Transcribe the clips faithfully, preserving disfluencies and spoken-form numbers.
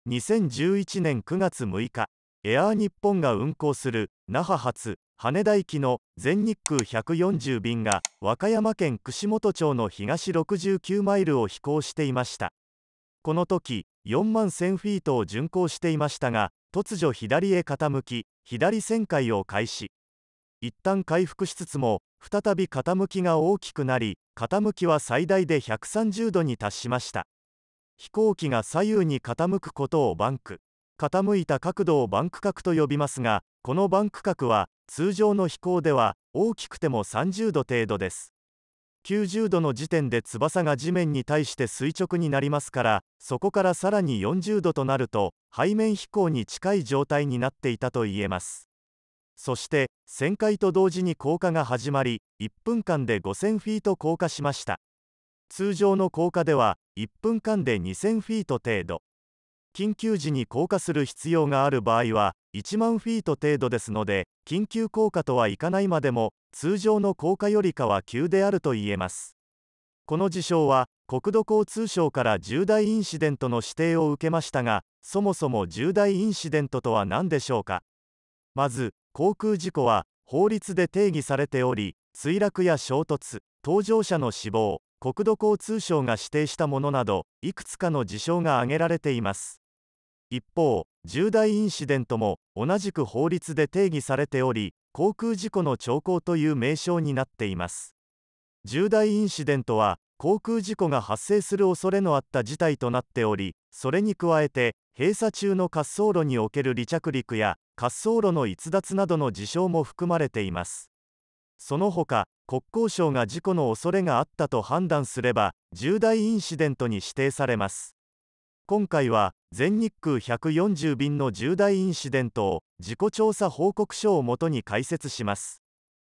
にせんじゅういちねんくがつむいか、エアー日本が運航する那覇発羽田行きの全日空ひゃくよんじゅう便が和歌山県串本町の東ろくじゅうきゅうマイルを飛行していました。この時よんまんせんフィートを巡航していましたが、突如左へ傾き、左旋回を開始。一旦回復しつつも再び傾きが大きくなり、傾きは最大でひゃくさんじゅうどに達しました。飛行機が左右に傾くことをバンク、傾いた角度をバンク角と呼びますが、このバンク角は通常の飛行では大きくてもさんじゅうど程度です。きゅうじゅうどの時点で翼が地面に対して垂直になりますから、そこからさらによんじゅうどとなると背面飛行に近い状態になっていたと言えます。そして旋回と同時に降下が始まり、いっぷんかんでごせんフィート降下しました。通常の降下ではいっぷんかんでにせんフィート程度、緊急時に降下する必要がある場合はいちまんフィート程度ですので、緊急降下とはいかないまでも通常の降下よりかは急であると言えます。この事象は国土交通省から重大インシデントの指定を受けましたが、そもそも重大インシデントとは何でしょうか。まず航空事故は法律で定義されており、墜落や衝突、搭乗者の死亡、国土交通省が指定したものなどいくつかの事象が挙げられています。一方、重大インシデントも同じく法律で定義されており、航空事故の兆候という名称になっています。重大インシデントは航空事故が発生する恐れのあった事態となっており、それに加えて閉鎖中の滑走路における離着陸や滑走路の逸脱などの事象も含まれています。その他、国交省が事故の恐れがあったと判断すれば重大インシデントに指定されます。今回は全日空ひゃくよんじゅう便の重大インシデントを事故調査報告書をもとに解説します。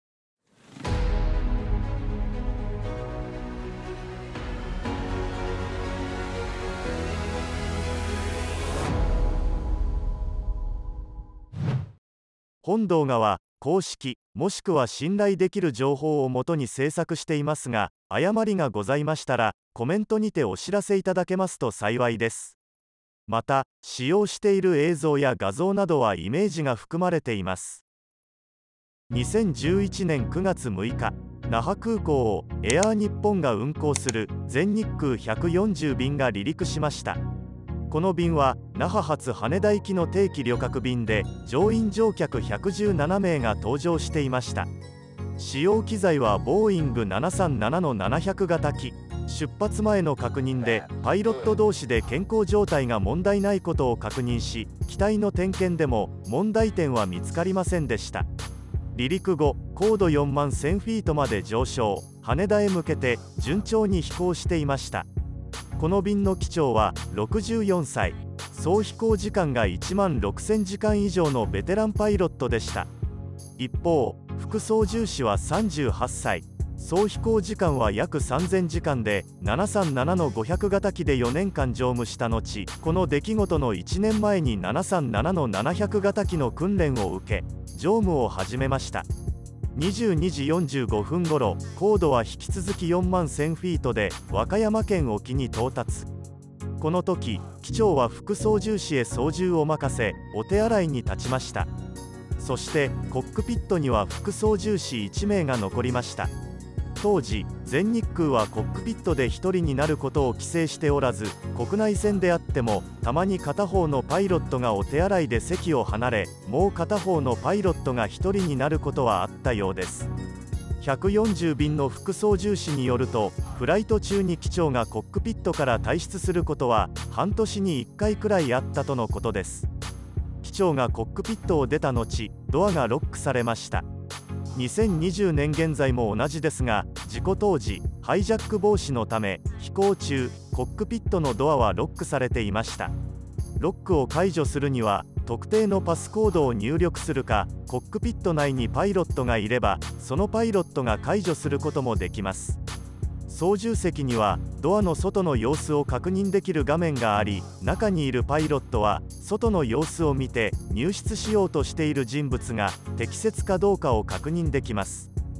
本動画は公式もしくは信頼できる情報をもとに制作していますが、誤りがございましたらコメントにてお知らせいただけますと幸いです。また使用している映像や画像などはイメージが含まれています。にせんじゅういちねんくがつむいか、那覇空港をエアー日本が運航する全日空ひゃくよんじゅう便が離陸しました。この便は那覇発羽田行きの定期旅客便で、乗員乗客ひゃくじゅうななめいが搭乗していました。使用機材はボーイングななさんななのななひゃく型機。出発前の確認でパイロット同士で健康状態が問題ないことを確認し、機体の点検でも問題点は見つかりませんでした。離陸後、高度よんまんせんフィートまで上昇、羽田へ向けて順調に飛行していました。この便の機長はろくじゅうよんさい、総飛行時間がいちまんろくせんじかん以上のベテランパイロットでした。一方、副操縦士はさんじゅうはっさい、総飛行時間は約さんぜんじかんで、ななさんななのごひゃく型機でよねんかん乗務した後、この出来事のいちねんまえにななさんななのななひゃく型機の訓練を受け、乗務を始めました。にじゅうにじよんじゅうごふんごろ、高度は引き続きよんまんせんフィートで和歌山県沖に到達。この時、機長は副操縦士へ操縦を任せ、お手洗いに立ちました。そしてコックピットには副操縦士いちめいが残りました。当時、全日空はコックピットでひとりになることを規制しておらず、国内線であってもたまに片方のパイロットがお手洗いで席を離れ、もう片方のパイロットがひとりになることはあったようです。ひゃくよんじゅう便の副操縦士によると、フライト中に機長がコックピットから退出することは半年にいっかいくらいあったとのことです。機長がコックピットを出た後、ドアがロックされました。にせんにじゅうねん現在も同じですが、事故当時ハイジャック防止のため飛行中コックピットのドアはロックされていました。ロックを解除するには特定のパスコードを入力するか、コックピット内にパイロットがいればそのパイロットが解除することもできます。操縦席にはドアの外の様子を確認できる画面があり、中にいるパイロットは外の様子を見て入室しようとしている人物が適切かどうかを確認できます。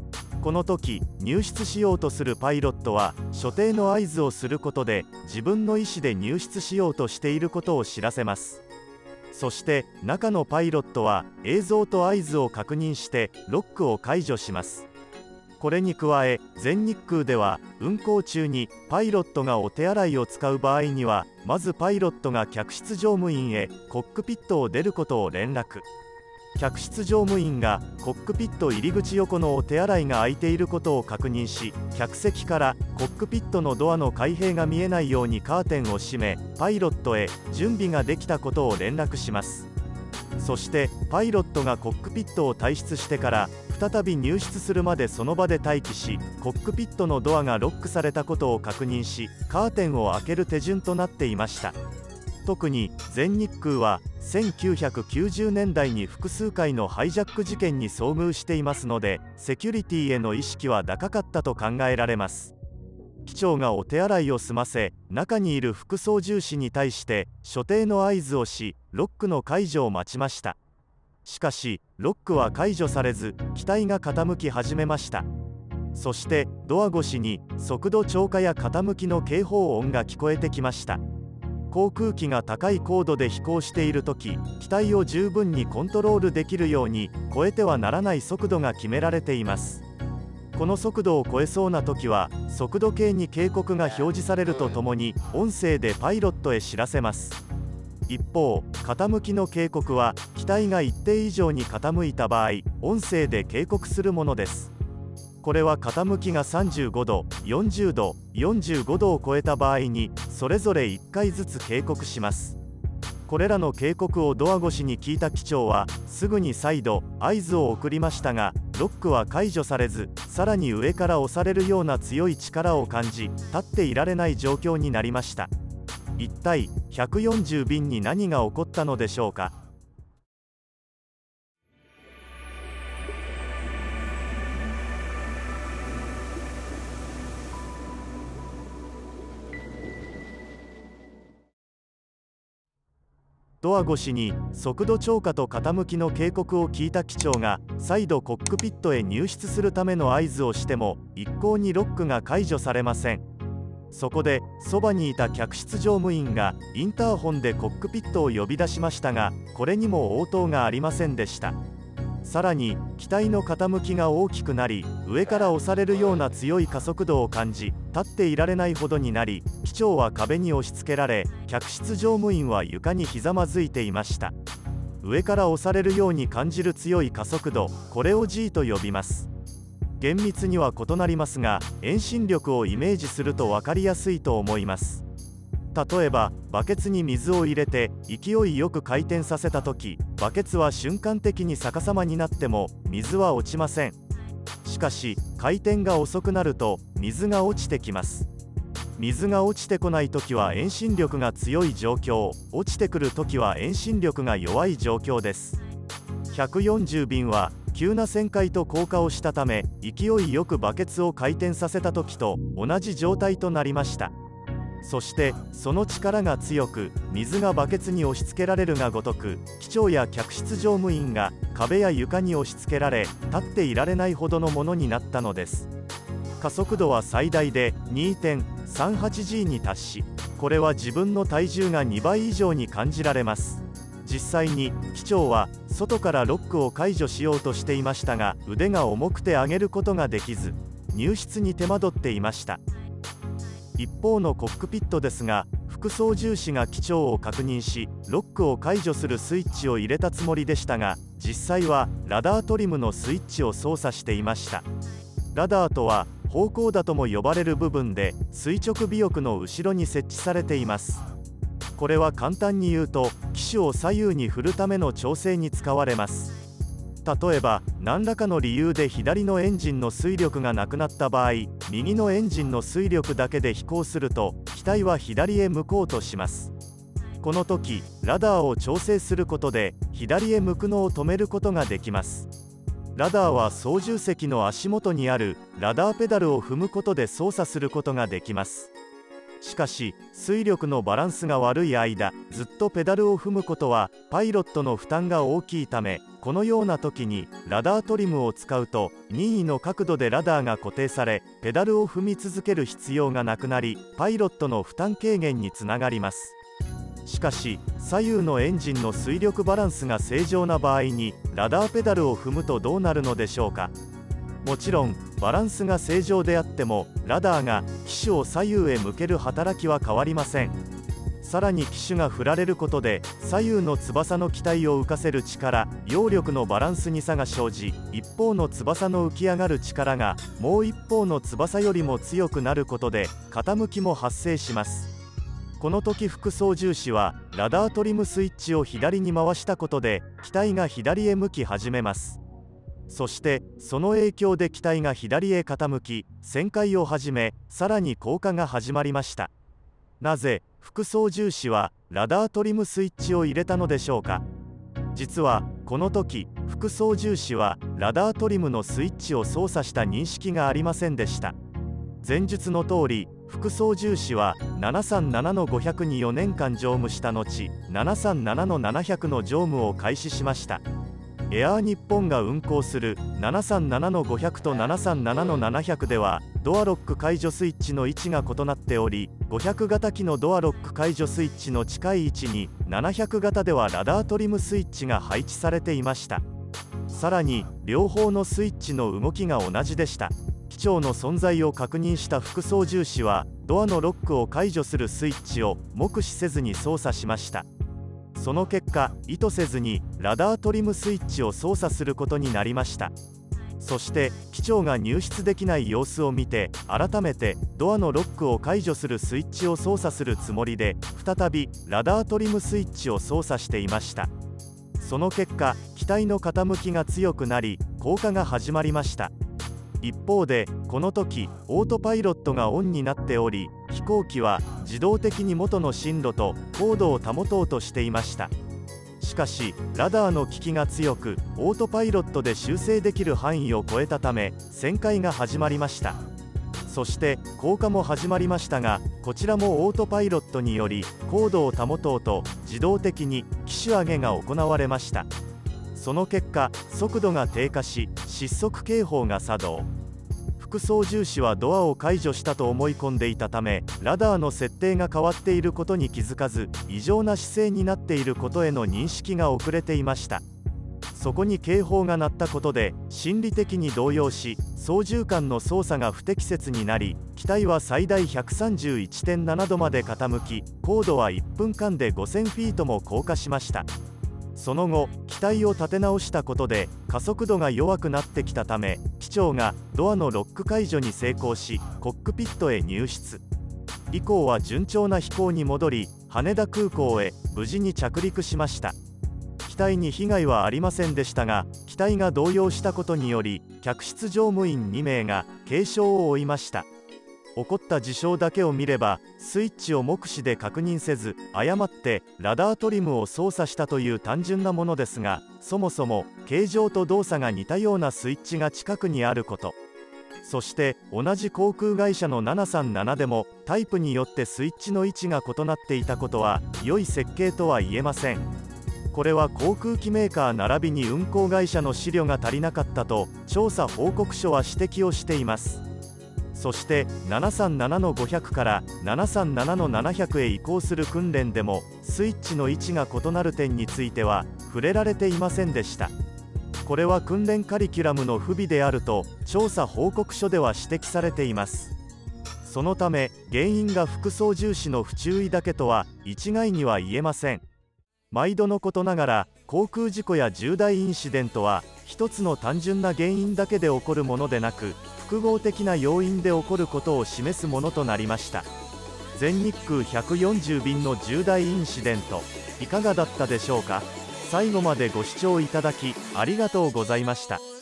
この時入室しようとするパイロットは所定の合図をすることで自分の意思で入室しようとしていることを知らせます。そして中のパイロットは映像と合図を確認してロックを解除します。これに加え全日空では運航中にパイロットがお手洗いを使う場合にはまずパイロットが客室乗務員へコックピットを出ることを連絡。客室乗務員がコックピット入り口横のお手洗いが空いていることを確認し、客席からコックピットのドアの開閉が見えないようにカーテンを閉め、パイロットへ準備ができたことを連絡します。そしてパイロットがコックピットを退出してから再び入室するまでその場で待機し、コックピットのドアがロックされたことを確認し、カーテンを開ける手順となっていました。特に全日空はせんきゅうひゃくきゅうじゅうねんだいに複数回のハイジャック事件に遭遇していますので、セキュリティへの意識は高かったと考えられます。機長がお手洗いを済ませ、中にいる副操縦士に対して所定の合図をし、ロックの解除を待ちました。しかしロックは解除されず、機体が傾き始めました。そしてドア越しに速度超過や傾きの警報音が聞こえてきました。航空機が高い高度で飛行しているとき、機体を十分にコントロールできるように超えてはならない速度が決められています。この速度を超えそうなときは速度計に警告が表示されるとともに音声でパイロットへ知らせます。一方、傾きの警告は機体が一定以上に傾いた場合、音声で警告するものです。これは傾きがさんじゅうごど、よんじゅうど、よんじゅうごどを超えた場合にそれぞれいっかいずつ警告します。これらの警告をドア越しに聞いた機長はすぐに再度合図を送りましたが、ロックは解除されず、さらに上から押されるような強い力を感じ、立っていられない状況になりました。一体ひゃくよんじゅう便に何が起こったのでしょうか。ドア越しに速度超過と傾きの警告を聞いた機長が再度コックピットへ入室するための合図をしても一向にロックが解除されません。そこでそばにいた客室乗務員がインターホンでコックピットを呼び出しましたが、これにも応答がありませんでした。さらに機体の傾きが大きくなり、上から押されるような強い加速度を感じ、立っていられないほどになり、機長は壁に押し付けられ、客室乗務員は床にひざまずいていました。上から押されるように感じる強い加速度、これを G と呼びます。厳密には異なりますが、遠心力をイメージすると分かりやすいと思います。例えばバケツに水を入れて勢いよく回転させた時、バケツは瞬間的に逆さまになっても水は落ちません。しかし回転が遅くなると水が落ちてきます。水が落ちてこない時は遠心力が強い状況、落ちてくる時は遠心力が弱い状況です。ひゃくよんじゅう便は急な旋回と降下をしたため、勢いよくバケツを回転させた時と同じ状態となりました。そしてその力が強く、水がバケツに押し付けられるがごとく、機長や客室乗務員が壁や床に押し付けられ、立っていられないほどのものになったのです。加速度は最大で にてんさんはちジー に達し、これは自分の体重がにばい以上に感じられます。実際に機長は外からロックを解除しようとしていましたが、腕が重くて上げることができず、入室に手間取っていました。一方のコックピットですが、副操縦士が機長を確認し、ロックを解除するスイッチを入れたつもりでしたが、実際はラダートリムのスイッチを操作していました。ラダーとは方向舵とも呼ばれる部分で、垂直尾翼の後ろに設置されています。これは簡単に言うと、機種を左右に振るための調整に使われます。例えば何らかの理由で左のエンジンの推力がなくなった場合、右のエンジンの推力だけで飛行すると機体は左へ向こうとします。この時ラダーを調整することで左へ向くのを止めることができます。ラダーは操縦席の足元にあるラダーペダルを踏むことで操作することができます。 しかし推力のバランスが悪い間ずっとペダルを踏むことはパイロットの負担が大きいため、このような時にラダートリムを使うと任意の角度でラダーが固定され、ペダルを踏み続ける必要がなくなり、パイロットの負担軽減につながります。しかし左右のエンジンの推力バランスが正常な場合にラダーペダルを踏むとどうなるのでしょうか。もちろんバランスが正常であってもラダーが機首を左右へ向ける働きは変わりません。さらに機首が振られることで左右の翼の機体を浮かせる力、揚力のバランスに差が生じ、一方の翼の浮き上がる力がもう一方の翼よりも強くなることで傾きも発生します。この時副操縦士はラダートリムスイッチを左に回したことで機体が左へ向き始めます。そしてその影響で機体が左へ傾き旋回を始め、さらに降下が始まりました。なぜ副操縦士はラダートリムスイッチを入れたのでしょうか。実はこの時副操縦士はラダートリムのスイッチを操作した認識がありませんでした。前述の通り副操縦士はななさんななのごひゃくによねんかん乗務した後、ななさんななのななひゃくの乗務を開始しました。エアー日本が運航するななさんななのごひゃくとななさんななのななひゃくではドアロック解除スイッチの位置が異なっており、ごひゃく型機のドアロック解除スイッチの近い位置にななひゃく型ではラダートリムスイッチが配置されていました。さらに両方のスイッチの動きが同じでした。機長の存在を確認した副操縦士はドアのロックを解除するスイッチを目視せずに操作しました。その結果意図せずにラダートリムスイッチを操作することになりました。そして機長が入室できない様子を見て改めてドアのロックを解除するスイッチを操作するつもりで再びラダートリムスイッチを操作していました。その結果機体の傾きが強くなり降下が始まりました。一方でこの時オートパイロットがオンになっており、飛行機は自動的に元の進路と高度を保とうとしていました。しかしラダーの効きが強くオートパイロットで修正できる範囲を超えたため旋回が始まりました。そして降下も始まりましたが、こちらもオートパイロットにより高度を保とうと自動的に機種上げが行われました。その結果速度が低下し失速警報が作動。副操縦士はドアを解除したと思い込んでいたためラダーの設定が変わっていることに気づかず、異常な姿勢になっていることへの認識が遅れていました。そこに警報が鳴ったことで心理的に動揺し、操縦桿の操作が不適切になり、機体は最大 ひゃくさんじゅういってんなな 度まで傾き、高度はいっぷんかんでごせんフィートも降下しました。その後機体を立て直したことで加速度が弱くなってきたため、機長がドアのロック解除に成功しコックピットへ入室。以降は順調な飛行に戻り羽田空港へ無事に着陸しました。機体に被害はありませんでしたが、機体が動揺したことにより客室乗務員にめいが軽傷を負いました。起こった事象だけを見ればスイッチを目視で確認せず誤ってラダートリムを操作したという単純なものですが、そもそも形状と動作が似たようなスイッチが近くにあること、そして同じ航空会社のななさんななでもタイプによってスイッチの位置が異なっていたことは良い設計とは言えません。これは航空機メーカー並びに運航会社の資料が足りなかったと調査報告書は指摘をしています。そしてななさんななのごひゃくからななさんななのななひゃくへ移行する訓練でもスイッチの位置が異なる点については触れられていませんでした。これは訓練カリキュラムの不備であると調査報告書では指摘されています。そのため原因が副操縦士の不注意だけとは一概には言えません。毎度のことながら航空事故や重大インシデントは一つの単純な原因だけで起こるものでなく、複合的な要因で起こることを示すものとなりました。全日空ひゃくよんじゅう便の重大インシデント、いかがだったでしょうか。最後までご視聴いただきありがとうございました。